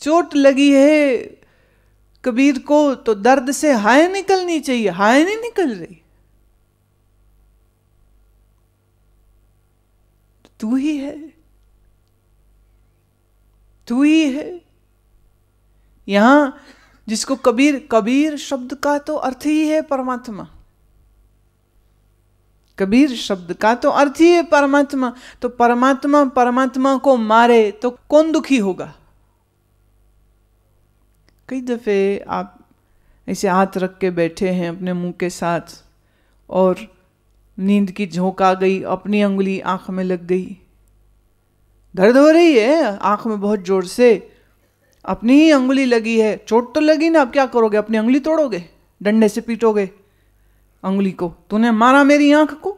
चोट लगी है कबीर को तो दर्द से हाय निकलनी चाहिए, हाय नहीं निकल रही। तू ही है, तू ही है। यहां जिसको कबीर, कबीर शब्द का तो अर्थ ही है परमात्मा। कबीर शब्द का तो अर्थ ही है परमात्मा। तो परमात्मा परमात्मा को मारे तो कौन दुखी होगा? कई दफे आप ऐसे हाथ रख के बैठे हैं अपने मुंह के साथ और नींद की झोंक आ गई, अपनी अंगुली आंख में लग गई, दर्द हो रही है आंख में बहुत जोर से, अपनी ही अंगुली लगी है, चोट तो लगी ना, अब क्या करोगे? अपनी अंगुली तोड़ोगे? डंडे से पीटोगे अंगुली को? तूने मारा मेरी आंख को?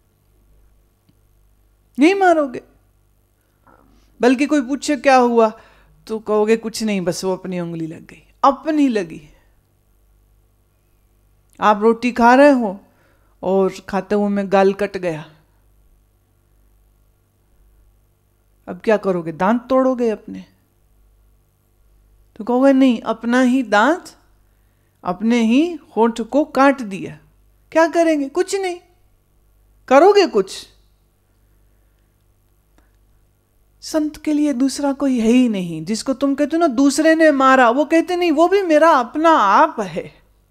नहीं मारोगे। बल्कि कोई पूछे क्या हुआ तो कहोगे कुछ नहीं, बस वो अपनी उंगली लग गई, अपनी लगी। आप रोटी खा रहे हो और खाते हुए में गाल कट गया, अब क्या करोगे? दांत तोड़ोगे अपने? तो कहोगे नहीं, अपना ही दांत अपने ही होंठ को काट दिया, क्या करेंगे? कुछ नहीं करोगे कुछ। संत के लिए दूसरा कोई है ही नहीं। जिसको तुम कहते हो ना दूसरे ने मारा, वो कहते नहीं, वो भी मेरा अपना आप है।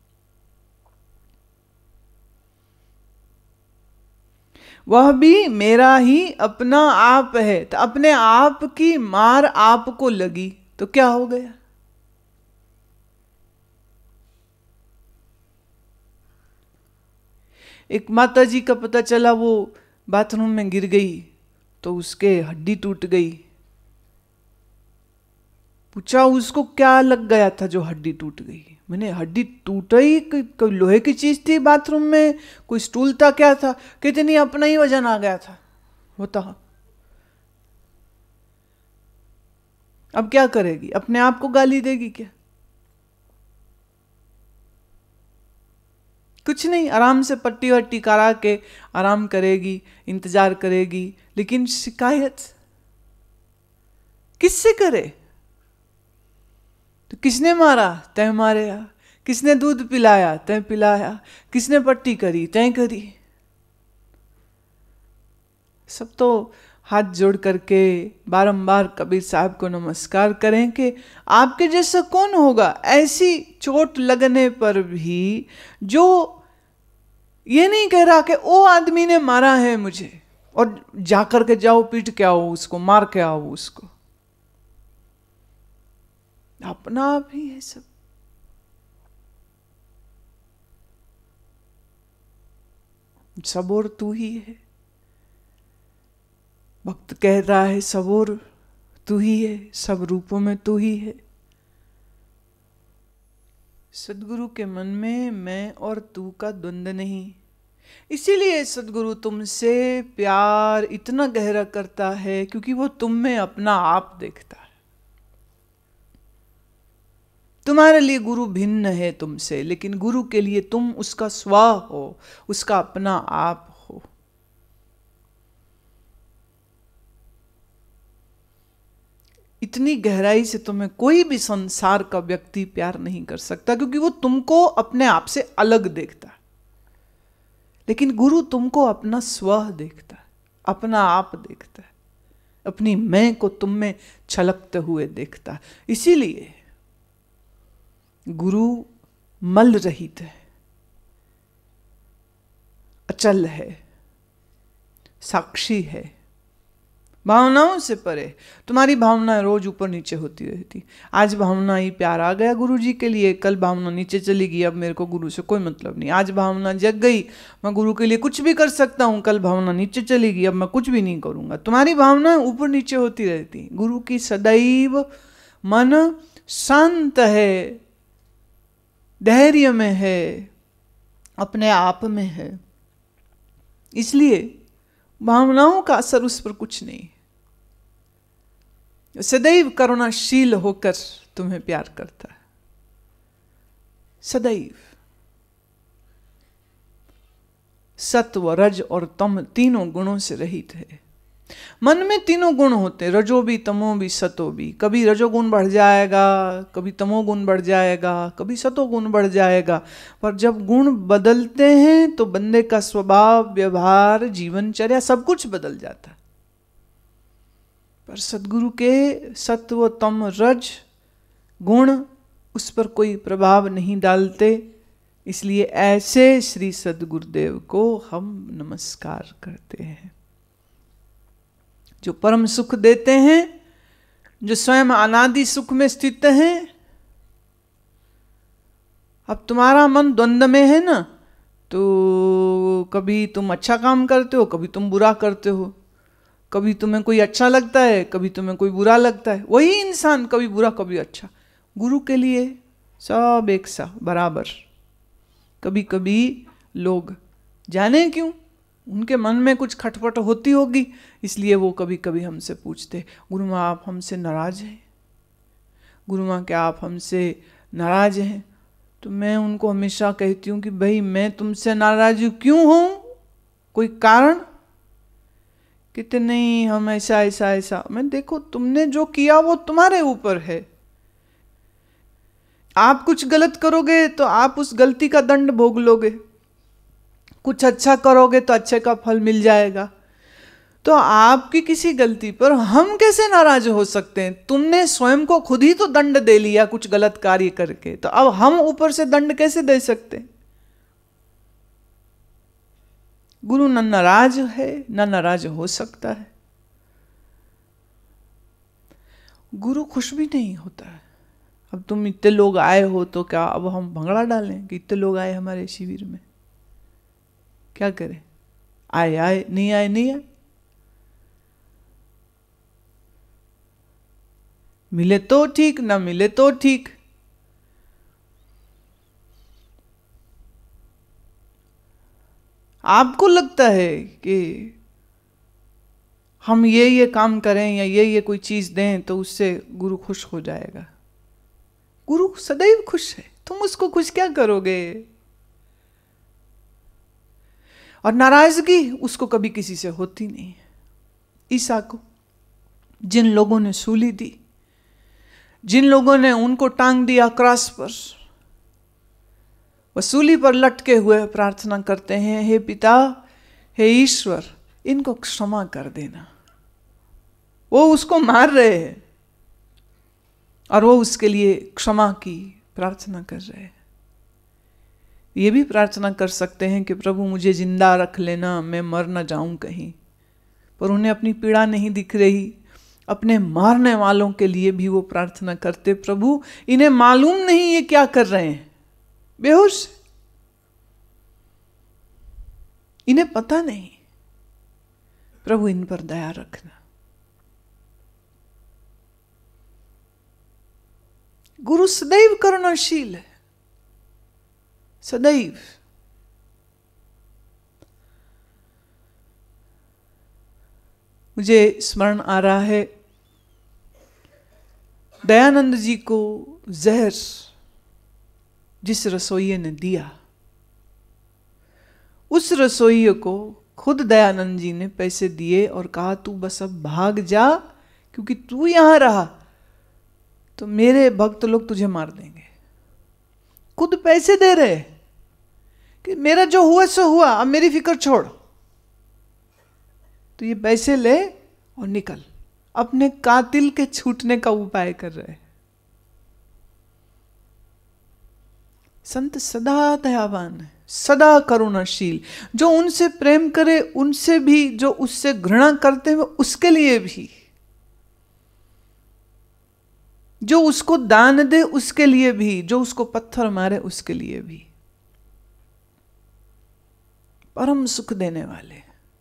वह भी मेरा ही अपना आप है। तो अपने आप की मार आपको लगी तो क्या हो गया? एक माता जी का पता चला, वो बाथरूम में गिर गई तो उसके हड्डी टूट गई। पूछा उसको क्या लग गया था जो हड्डी टूट गई? मैंने हड्डी टूट ही, कोई लोहे की चीज थी बाथरूम में, कोई स्टूल था, क्या था? कहते नहीं, अपना ही वजन आ गया था। होता अब क्या करेगी? अपने आप को गाली देगी क्या? कुछ नहीं, आराम से पट्टी वट्टी करा के आराम करेगी, इंतजार करेगी। लेकिन शिकायत किससे करे? तो किसने मारा? तय मारे। किसने दूध पिलाया? तय पिलाया। किसने पट्टी करी? तय करी। सब तो हाथ जोड़ करके बारंबार कबीर साहब को नमस्कार करें कि आपके जैसा कौन होगा। ऐसी चोट लगने पर भी जो ये नहीं कह रहा कि ओ आदमी ने मारा है मुझे और जाकर के जाओ पीट के आओ उसको, मार के आओ उसको। अपना आप ही है सब। सब और तू ही है। भक्त कह रहा है सब और तू ही है, सब रूपों में तू ही है। सदगुरु के मन में मैं और तू का द्वंद्व नहीं। इसीलिए सदगुरु तुमसे प्यार इतना गहरा करता है क्योंकि वो तुम में अपना आप देखता है। तुम्हारे लिए गुरु भिन्न है तुमसे, लेकिन गुरु के लिए तुम उसका स्व हो, उसका अपना आप हो। इतनी गहराई से तुम्हें कोई भी संसार का व्यक्ति प्यार नहीं कर सकता क्योंकि वो तुमको अपने आप से अलग देखता है। लेकिन गुरु तुमको अपना स्व देखता है, अपना आप देखता है, अपनी मैं को तुम में छलकते हुए देखता है। इसीलिए गुरु मल रहित है, अचल है, साक्षी है, भावनाओं से परे। तुम्हारी भावना रोज ऊपर नीचे होती रहती। आज भावना ही प्यार आ गया गुरु जी के लिए, कल भावना नीचे चली गई, अब मेरे को गुरु से कोई मतलब नहीं। आज भावना जग गई, मैं गुरु के लिए कुछ भी कर सकता हूं, कल भावना नीचे चली गई, अब मैं कुछ भी नहीं करूंगा। तुम्हारी भावना ऊपर नीचे होती रहती। गुरु की सदैव मन शांत है, धैर्य में है, अपने आप में है। इसलिए भावनाओं का असर उस पर कुछ नहीं। सदैव करुणाशील होकर तुम्हें प्यार करता है, सदैव। सत्व, रज और तम तीनों गुणों से रहित है। मन में तीनों गुण होते हैं, रजो भी, तमो भी, सतो भी। कभी रजोगुण बढ़ जाएगा, कभी तमोगुण बढ़ जाएगा, कभी सतोगुण बढ़ जाएगा। पर जब गुण बदलते हैं तो बंदे का स्वभाव, व्यवहार, जीवनचर्या सब कुछ बदल जाता है। पर सदगुरु के सत्व, तम, रज गुण उस पर कोई प्रभाव नहीं डालते। इसलिए ऐसे श्री सदगुरुदेव को हम नमस्कार करते हैं, जो परम सुख देते हैं, जो स्वयं अनादि सुख में स्थित हैं। अब तुम्हारा मन द्वंद्व में है ना, तो कभी तुम अच्छा काम करते हो, कभी तुम बुरा करते हो, कभी तुम्हें कोई अच्छा लगता है, कभी तुम्हें कोई बुरा लगता है। वही इंसान कभी बुरा कभी अच्छा। गुरु के लिए सब एक सा बराबर। कभी कभी लोग जाने क्यों उनके मन में कुछ खटपट होती होगी, इसलिए वो कभी कभी हमसे पूछते, गुरुमा आप हमसे नाराज हैं, गुरुमा क्या आप हमसे नाराज हैं? तो मैं उनको हमेशा कहती हूँ कि भाई मैं तुमसे नाराज क्यों हूँ, कोई कारण? कहते नहीं हम ऐसा ऐसा ऐसा। मैं देखो तुमने जो किया वो तुम्हारे ऊपर है। आप कुछ गलत करोगे तो आप उस गलती का दंड भोग लोगे, कुछ अच्छा करोगे तो अच्छे का फल मिल जाएगा। तो आपकी किसी गलती पर हम कैसे नाराज हो सकते हैं? तुमने स्वयं को खुद ही तो दंड दे लिया कुछ गलत कार्य करके, तो अब हम ऊपर से दंड कैसे दे सकते हैं? गुरु न नाराज है, न नाराज हो सकता है। गुरु खुश भी नहीं होता है। अब तुम इतने लोग आए हो तो क्या अब हम भंगड़ा डालें कि इतने लोग आए हमारे शिविर में, क्या करें? आए आए, नहीं आए नहीं आए। मिले तो ठीक, ना मिले तो ठीक। आपको लगता है कि हम ये काम करें या ये कोई चीज दें तो उससे गुरु खुश हो जाएगा? गुरु सदैव खुश है, तुम उसको खुश क्या करोगे? और नाराजगी उसको कभी किसी से होती नहीं। ईसा को जिन लोगों ने सूली दी, जिन लोगों ने उनको टांग दिया क्रॉस पर, वह सूली पर लटके हुए प्रार्थना करते हैं, हे पिता, हे ईश्वर, इनको क्षमा कर देना। वो उसको मार रहे हैं और वो उसके लिए क्षमा की प्रार्थना कर रहे हैं। ये भी प्रार्थना कर सकते हैं कि प्रभु मुझे जिंदा रख लेना, मैं मर न जाऊं कहीं। पर उन्हें अपनी पीड़ा नहीं दिख रही। अपने मारने वालों के लिए भी वो प्रार्थना करते, प्रभु इन्हें मालूम नहीं ये क्या कर रहे हैं, बेहोश, इन्हें पता नहीं, प्रभु इन पर दया रखना। गुरु सदैव करुणाशील है, सदैव। मुझे स्मरण आ रहा है, दयानंद जी को जहर जिस रसोइये ने दिया, उस रसोइये को खुद दयानंद जी ने पैसे दिए और कहा तू बस अब भाग जा, क्योंकि तू यहां रहा तो मेरे भक्त लोग तुझे मार देंगे। खुद पैसे दे रहे कि मेरा जो हुआ सो हुआ, अब मेरी फिक्र छोड़, तो ये पैसे ले और निकल। अपने कातिल के छूटने का उपाय कर रहे। संत सदा दयावान है, सदा करुणाशील। जो उनसे प्रेम करे उनसे भी, जो उससे घृणा करते हैं उसके लिए भी, जो उसको दान दे उसके लिए भी, जो उसको पत्थर मारे उसके लिए भी। परम सुख देने वाले,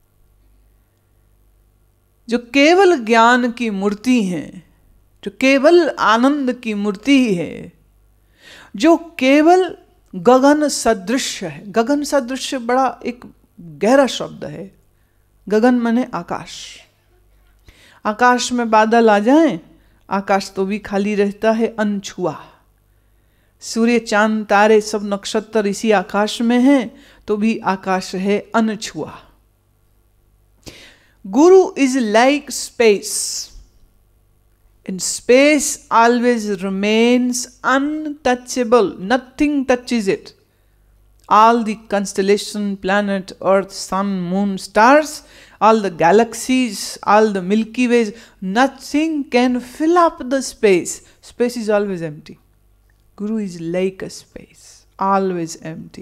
जो केवल ज्ञान की मूर्ति हैं, जो केवल आनंद की मूर्ति है, जो केवल गगन सदृश है। गगन सदृश बड़ा एक गहरा शब्द है। गगन माने आकाश। आकाश में बादल आ जाएं, आकाश तो भी खाली रहता है, अनछुआ। सूर्य चांद तारे सब नक्षत्र इसी आकाश में हैं, तो भी आकाश है अनछुआ। Guru is like space. And space always remains untouchable. Nothing touches it. All the constellation, planet, earth, sun, moon, stars, all the galaxies, all the Milky Ways, nothing can fill up the space. Space is always empty. Guru is like a space, always empty.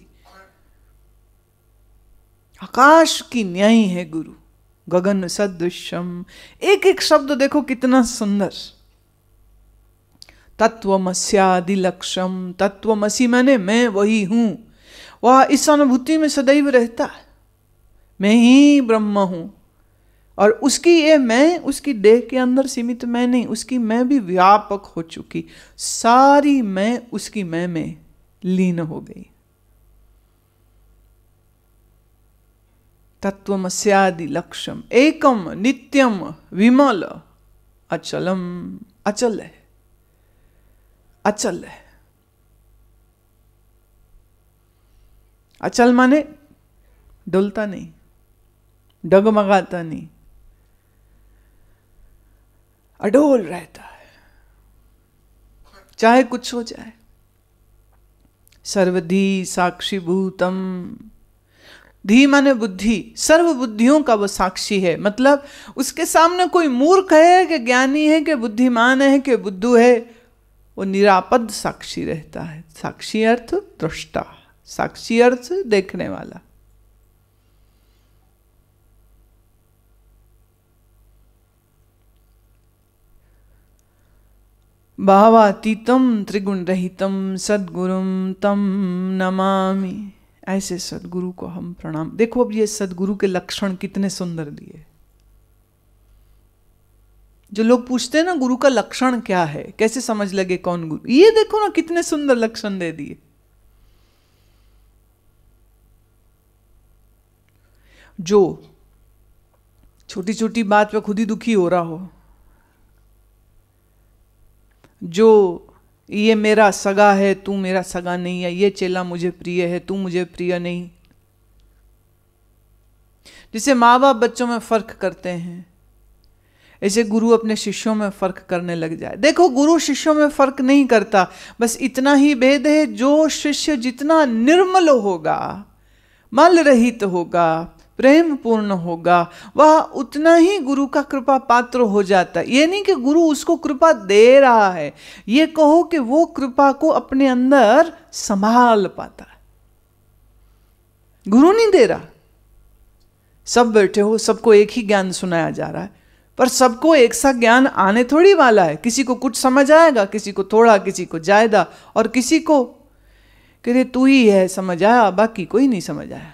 आकाश की न्याय है गुरु, गगन सदृशम. एक एक शब्द देखो कितना सुंदर. तत्वमस्यादि लक्ष्यम. तत्वमसि माने मैं वही हूं. वह इस अनुभूति में सदैव रहता है, मैं ही ब्रह्म हूं. और उसकी ये मैं, उसकी देह के अंदर सीमित मैं नहीं, उसकी मैं भी व्यापक हो चुकी. सारी मैं उसकी मैं में लीन हो गई. तत्वमस्यादि लक्ष्यम एकम नित्यम विमल अचलम. अचल है, अचल है. अचल माने डुलता नहीं, डगमगाता नहीं, अडोल रहता है, चाहे कुछ हो जाए. सर्वधी साक्षी भूतम. धी माने बुद्धि, सर्व बुद्धियों का वो साक्षी है. मतलब उसके सामने कोई मूर्ख है कि ज्ञानी है कि बुद्धिमान है कि बुद्धू है, वो निरापद साक्षी रहता है. साक्षी अर्थ दृष्टा, साक्षी अर्थ देखने वाला. भावातीतम त्रिगुण रहितम सद्गुरुम तम नमामि. ऐसे सदगुरु को हम प्रणाम. देखो अब ये सदगुरु के लक्षण कितने सुंदर दिए. जो लोग पूछते हैं ना गुरु का लक्षण क्या है, कैसे समझ लगे कौन गुरु, ये देखो ना कितने सुंदर लक्षण दे दिए. जो छोटी छोटी बात पे खुद ही दुखी हो रहा हो, जो ये मेरा सगा है तू मेरा सगा नहीं है, ये चेला मुझे प्रिय है तू मुझे प्रिय नहीं. जिसे माँ बाप बच्चों में फर्क करते हैं, ऐसे गुरु अपने शिष्यों में फर्क करने लग जाए. देखो गुरु शिष्यों में फर्क नहीं करता, बस इतना ही भेद है, जो शिष्य जितना निर्मल होगा, मल रहित होगा, प्रेम पूर्ण होगा, वह उतना ही गुरु का कृपा पात्र हो जाता है. ये नहीं कि गुरु उसको कृपा दे रहा है, ये कहो कि वो कृपा को अपने अंदर संभाल पाता है. गुरु नहीं दे रहा. सब बैठे हो, सबको एक ही ज्ञान सुनाया जा रहा है, पर सबको एक सा ज्ञान आने थोड़ी वाला है. किसी को कुछ समझ आएगा, किसी को थोड़ा, किसी को ज्यादा, और किसी को कह तू ही है समझ आया, बाकी कोई नहीं समझ आया.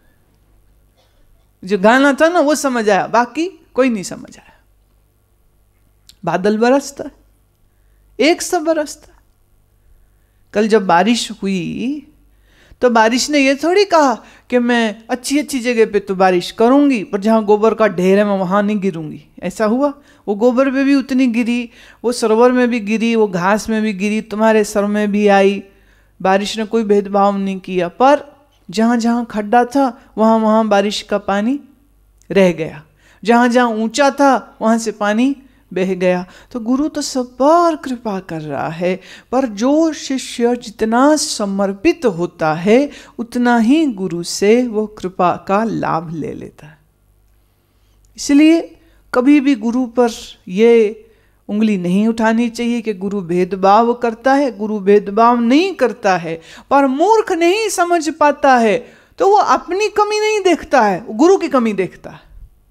जो गाना था ना वो समझ आया, बाकी कोई नहीं समझ आया. बादल बरसता, एक सा बरसता. कल जब बारिश हुई तो बारिश ने ये थोड़ी कहा कि मैं अच्छी अच्छी जगह पे तो बारिश करूंगी, पर जहां गोबर का ढेर है मैं वहां नहीं गिरूंगी. ऐसा हुआ? वो गोबर पे भी उतनी गिरी, वो सरोवर में भी गिरी, वो घास में भी गिरी, तुम्हारे सर में भी आई. बारिश ने कोई भेदभाव नहीं किया, पर जहाँ जहाँ खड्डा था वहाँ वहाँ बारिश का पानी रह गया, जहाँ जहाँ ऊंचा था वहाँ से पानी बह गया. तो गुरु तो सब पर कृपा कर रहा है, पर जो शिष्य जितना समर्पित होता है उतना ही गुरु से वो कृपा का लाभ ले लेता है. इसलिए कभी भी गुरु पर ये उंगली नहीं उठानी चाहिए कि गुरु भेदभाव करता है. गुरु भेदभाव नहीं करता है, पर मूर्ख नहीं समझ पाता है तो वो अपनी कमी नहीं देखता है, वो गुरु की कमी देखता है.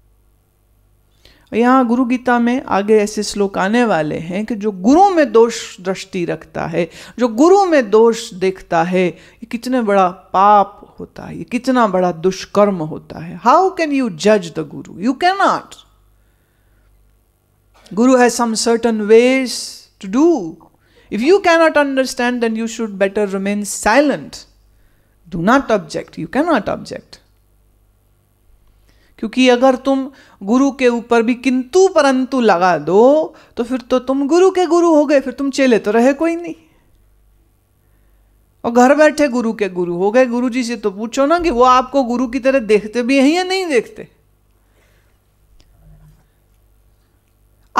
यहाँ गुरु गीता में आगे ऐसे श्लोक आने वाले हैं कि जो गुरु में दोष दृष्टि रखता है, जो गुरु में दोष देखता है, ये कितना बड़ा पाप होता है, ये कितना बड़ा दुष्कर्म होता है. हाउ कैन यू जज the guru? You can not. Guru has some certain ways to do. If you cannot understand, then you should better remain silent. Do not object. You cannot object. क्योंकि अगर तुम गुरु के ऊपर भी किंतु परंतु लगा दो तो फिर तो तुम गुरु के गुरु हो गए, फिर तुम चेले तो रहे कोई नहीं. और घर बैठे गुरु के गुरु हो गए. गुरु जी से तो पूछो ना कि वो आपको गुरु की तरह देखते भी हैं या नहीं देखते.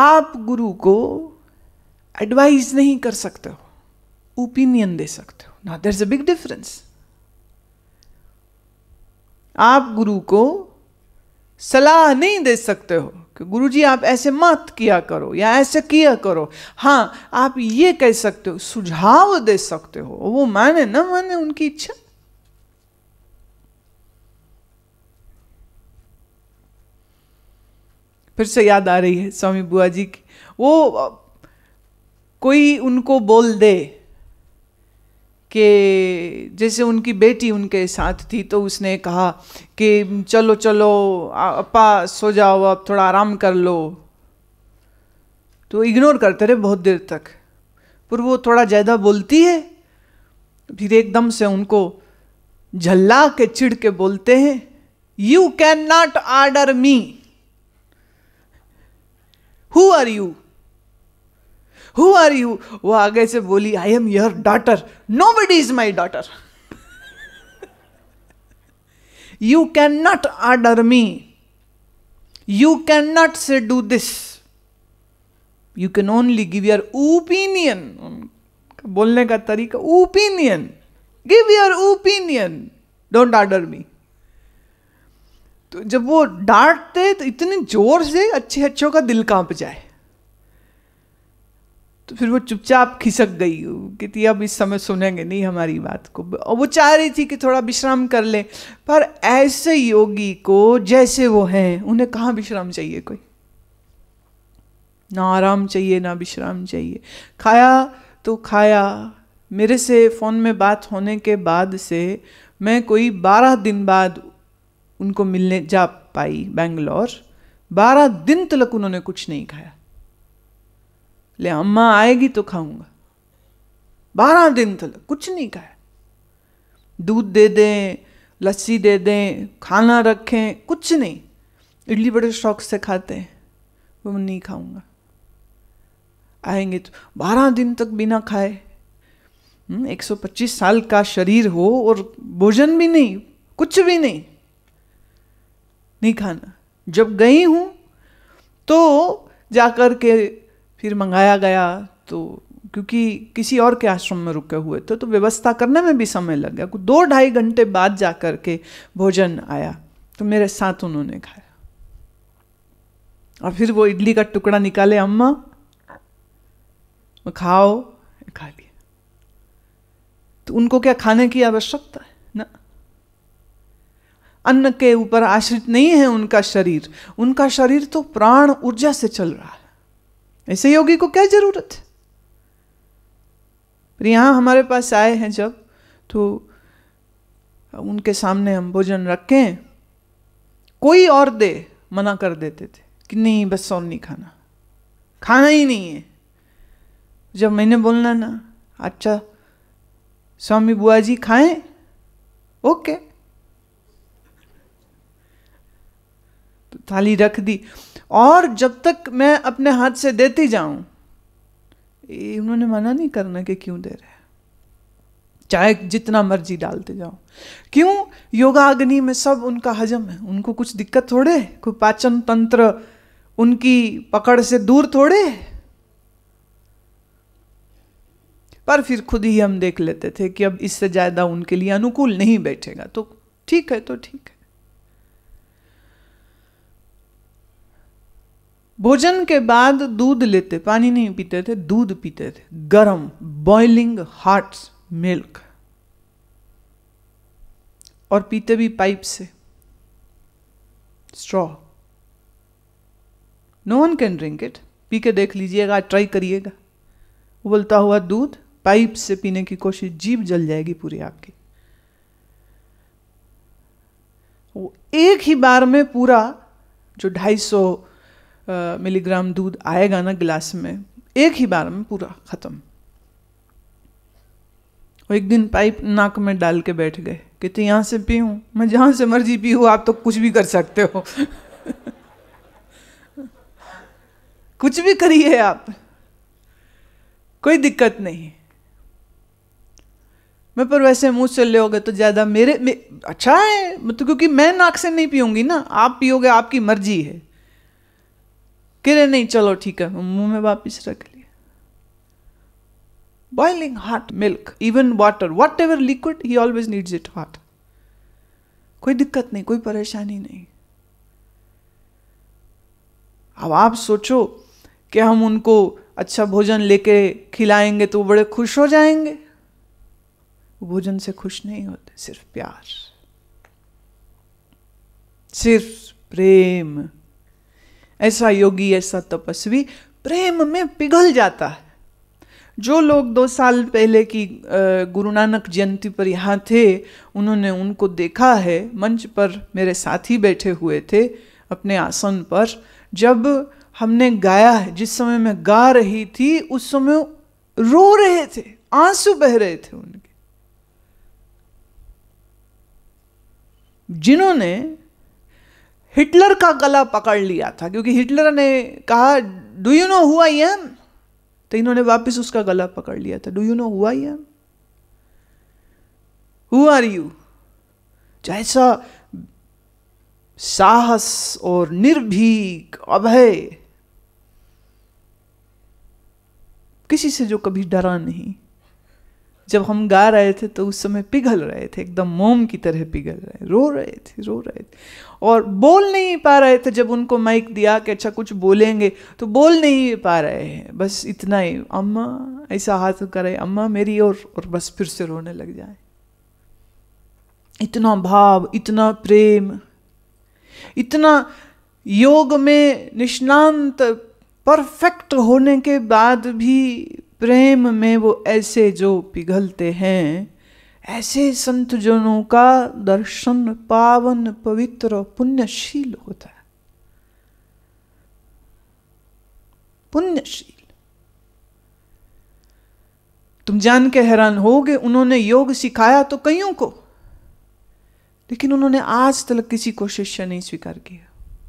आप गुरु को एडवाइस नहीं कर सकते हो, ओपिनियन दे सकते हो। ना, there is a big difference. आप गुरु को सलाह नहीं दे सकते हो कि गुरुजी आप ऐसे मत किया करो या ऐसे किया करो। हाँ, आप ये कह सकते हो, सुझाव दे सकते हो, वो माने ना माने उनकी इच्छा। फिर से याद आ रही है स्वामी बुआ जी की, वो कोई उनको बोल दे कि जैसे उनकी बेटी उनके साथ थी तो उसने कहा कि चलो चलो अपा सो जाओ, अब थोड़ा आराम कर लो, तो इग्नोर करते रहे बहुत देर तक। पर वो थोड़ा ज़्यादा बोलती है, फिर एकदम से उनको झल्ला के चिढ़ के बोलते हैं, you can not order me, who are you, who are you. वो आगे से बोली, I am your daughter, nobody is my daughter, you can not order me, you can not say do this, you can only give your opinion. बोलने का तरीका, opinion, give your opinion, don't order me. तो जब वो डांटते तो इतने जोर से अच्छे अच्छों का दिल कांप जाए। तो फिर वो चुपचाप खिसक गई कि अब इस समय सुनेंगे नहीं हमारी बात को। और वो चाह रही थी कि थोड़ा विश्राम कर ले, पर ऐसे योगी को जैसे वो हैं, उन्हें कहाँ विश्राम चाहिए, कोई ना आराम चाहिए ना विश्राम चाहिए। खाया तो खाया। मेरे से फ़ोन में बात होने के बाद से मैं कोई 12 दिन बाद उनको मिलने जा पाई बेंगलोर। 12 दिन तक उन्होंने कुछ नहीं खाया। ले अम्मा आएगी तो खाऊंगा। 12 दिन तक कुछ नहीं खाया। दूध दे दें, लस्सी दे दें, खाना रखें, कुछ नहीं। इडली बड़े शौक से खाते हैं, वो नहीं खाऊंगा। आएंगे तो 12 दिन तक बिना खाए। 125 साल का शरीर हो और भोजन भी नहीं, कुछ भी नहीं, नहीं खाना। जब गई हूं तो जाकर के फिर मंगाया गया, तो क्योंकि किसी और के आश्रम में रुके हुए थे तो व्यवस्था करने में भी समय लग गया। 2-2.5 घंटे बाद जाकर के भोजन आया तो मेरे साथ उन्होंने खाया। और फिर वो इडली का टुकड़ा निकाले, अम्मा खाओ, खा लिया। तो उनको क्या खाने की आवश्यकता है ना? अन्न के ऊपर आश्रित नहीं है उनका शरीर। उनका शरीर तो प्राण ऊर्जा से चल रहा है। ऐसे योगी को क्या जरूरत है? पर यहां हमारे पास आए हैं जब, तो उनके सामने हम भोजन रखें, कोई और दे, मना कर देते थे कि नहीं बस और नहीं खाना, खाना ही नहीं है। जब मैंने बोलना ना, अच्छा स्वामी बुआ जी खाएं, ओके, तो थाली रख दी। और जब तक मैं अपने हाथ से देती जाऊं, उन्होंने मना नहीं करना कि क्यों दे रहे हैं, चाहे जितना मर्जी डालते जाओ। क्यों? योगाग्नि में सब उनका हजम है, उनको कुछ दिक्कत थोड़े, कोई पाचन तंत्र उनकी पकड़ से दूर थोड़े। पर फिर खुद ही हम देख लेते थे कि अब इससे ज्यादा उनके लिए अनुकूल नहीं बैठेगा, तो ठीक है, तो ठीक है। भोजन के बाद दूध लेते, पानी नहीं पीते थे, दूध पीते थे, गरम, बॉइलिंग हॉट मिल्क, और पीते भी पाइप से, straw. No one can drink it. पी के देख लीजिएगा, ट्राई करिएगा। उबलता हुआ दूध पाइप से पीने की कोशिश, जीभ जल जाएगी पूरी आपकी। वो एक ही बार में पूरा जो 250 मिलीग्राम दूध आएगा ना गिलास में, एक ही बार में पूरा खत्म। वो एक दिन पाइप नाक में डाल के बैठ गए, कहते यहां से पीऊं, मैं जहां से मर्जी पीऊं, आप तो कुछ भी कर सकते हो। कुछ भी करिए आप, कोई दिक्कत नहीं। मैं पर वैसे मुंह से लोगे तो ज्यादा अच्छा है, मतलब क्योंकि मैं नाक से नहीं पीऊंगी ना, आप पियोगे, आपकी मर्जी है। कह रहे नहीं चलो ठीक है, मुंह में वापिस रख लिया। Boiling hot milk, even water, whatever liquid, he always needs it hot. कोई दिक्कत नहीं, कोई परेशानी नहीं। अब आप सोचो कि हम उनको अच्छा भोजन लेके खिलाएंगे तो वो बड़े खुश हो जाएंगे। वो भोजन से खुश नहीं होते, सिर्फ प्यार, सिर्फ प्रेम। ऐसा योगी, ऐसा तपस्वी प्रेम में पिघल जाता है। जो लोग 2 साल पहले की गुरु नानक जयंती पर यहाँ थे, उन्होंने उनको देखा है। मंच पर मेरे साथी बैठे हुए थे अपने आसन पर। जब हमने गाया है, जिस समय मैं गा रही थी, उस समय रो रहे थे, आंसू बह रहे थे उनके। जिन्होंने हिटलर का गला पकड़ लिया था, क्योंकि हिटलर ने कहा do you know who I am, तो इन्होंने वापस उसका गला पकड़ लिया था। Do you know who I am, who are you. जैसा साहस और निर्भीक अभय, किसी से जो कभी डरा नहीं। जब हम गा रहे थे तो उस समय पिघल रहे थे, एकदम मोम की तरह पिघल रहे, रो रहे थे और बोल नहीं पा रहे थे। जब उनको माइक दिया कि अच्छा कुछ बोलेंगे, तो बोल नहीं पा रहे हैं, बस इतना ही अम्मा ऐसा हाथ करे, अम्मा मेरी और बस फिर से रोने लग जाए। इतना भाव, इतना प्रेम, इतना योग में निष्णांत परफेक्ट होने के बाद भी प्रेम में वो ऐसे जो पिघलते हैं, ऐसे संत जनों का दर्शन पावन, पवित्र, पुण्यशील होता है। पुण्यशील। तुम जान के हैरान होगे, उन्होंने योग सिखाया तो कईयों को, लेकिन उन्होंने आज तक किसी को शिष्य नहीं स्वीकार किया,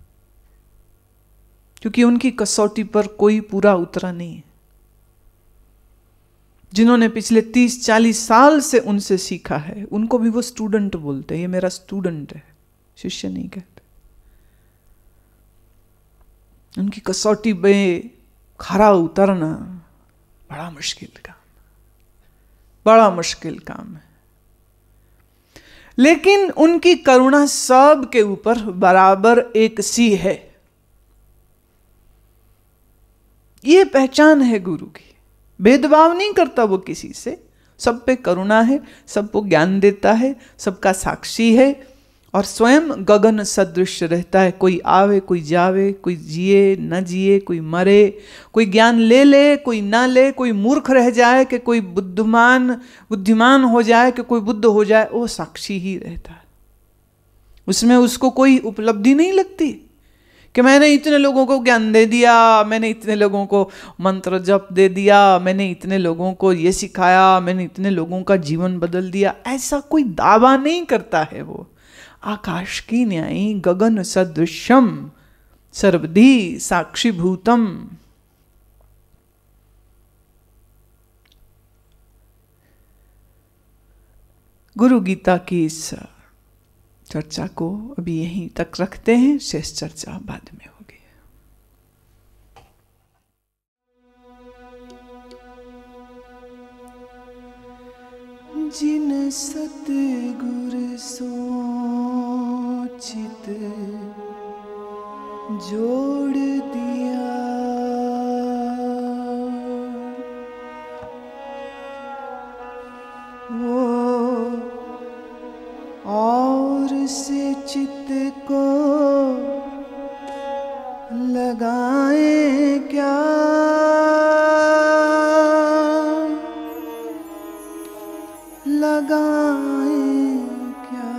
क्योंकि उनकी कसौटी पर कोई पूरा उतरा नहीं है। जिन्होंने पिछले 30-40 साल से उनसे सीखा है, उनको भी वो स्टूडेंट बोलते हैं। ये मेरा स्टूडेंट है, शिष्य नहीं कहते। उनकी कसौटी में खरा उतरना बड़ा मुश्किल काम, बड़ा मुश्किल काम है। लेकिन उनकी करुणा सब के ऊपर बराबर एक सी है। ये पहचान है गुरु की। भेदभाव नहीं करता वो किसी से, सब पे करुणा है, सबको ज्ञान देता है, सबका साक्षी है और स्वयं गगन सदृश रहता है। कोई आवे, कोई जावे, कोई जिए न जिए, कोई मरे, कोई ज्ञान ले ले, कोई ना ले, कोई मूर्ख रह जाए कि कोई बुद्धिमान हो जाए कि कोई बुद्ध हो जाए, वो साक्षी ही रहता है। उसमें उसको कोई उपलब्धि नहीं लगती कि मैंने इतने लोगों को ज्ञान दे दिया, मैंने इतने लोगों को मंत्र जप दे दिया, मैंने इतने लोगों को ये सिखाया, मैंने इतने लोगों का जीवन बदल दिया। ऐसा कोई दावा नहीं करता है वो। आकाश की न्यायी गगन सदृशम सर्वधी साक्षीभूतम। गुरु गीता की इस चर्चा को अभी यहीं तक रखते हैं, शेष चर्चा बाद में होगी। जिन सतगुर सोचित जोड़ दिया, वो और से चित्त को लगाए क्या, लगाए क्या।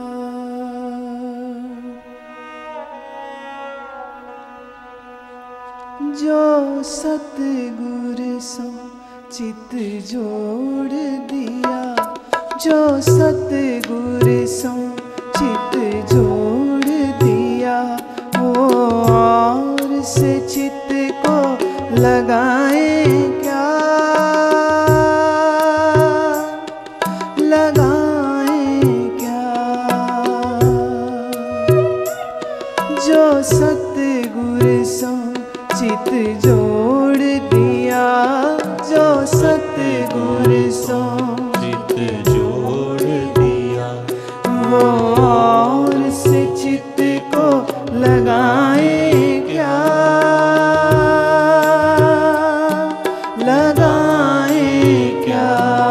जो सतगुर सो चित्त जोड़ दिया, जो सतगुर सो चित्त जोड़ दिया, वो और से चित्त को लगाए क्या, लगाए क्या। जो सतगुर सो चित जोड़ दिया जो सतगुर सो चित जोड़ दिया वो और से चित को लगाए क्या लगाए क्या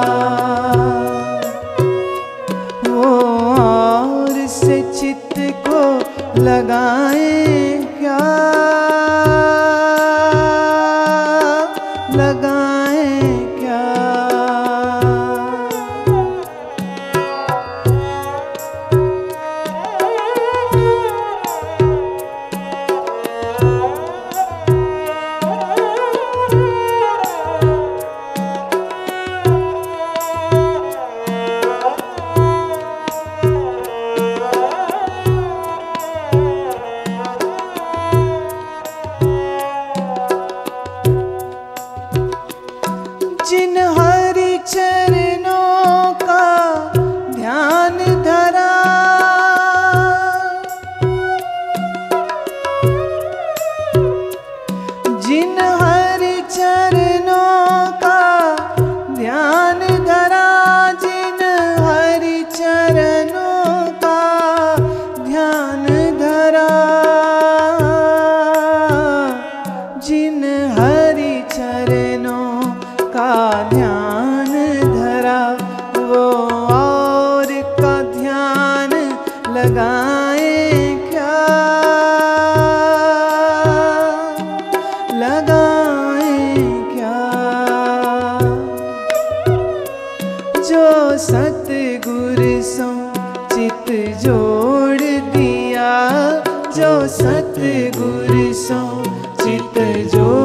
वो और से चित को लगाए क्या लगाए क्या जिन हरि चरणों का ध्यान धरा जिन हरि चरणों का ध्यान धरा जिन हरि चरणों का ध्यान धरा जिन हरि चरणों का ध्यान धरा वो और का ध्यान लगाए क्या लगाए क्या जो सतगुर सो चित जोड़ दिया जो सतगुर सो चित जोड़